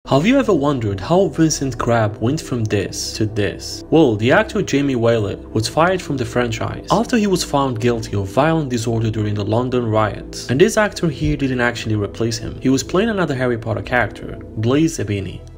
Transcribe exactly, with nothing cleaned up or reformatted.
Have you ever wondered how Vincent Crabbe went from this to this? Well, the actor Jamie Waylett was fired from the franchise after he was found guilty of violent disorder during the London riots. And this actor here didn't actually replace him. He was playing another Harry Potter character, Blaise Zabini.